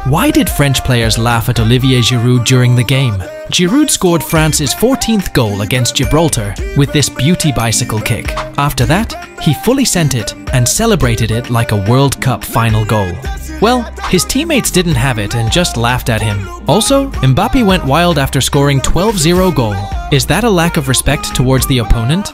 Why did French players laugh at Olivier Giroud during the game? Giroud scored France's 14th goal against Gibraltar with this beauty bicycle kick. After that, he fully sent it and celebrated it like a World Cup final goal. Well, his teammates didn't have it and just laughed at him. Also, Mbappe went wild after scoring 12-0 goal. Is that a lack of respect towards the opponent?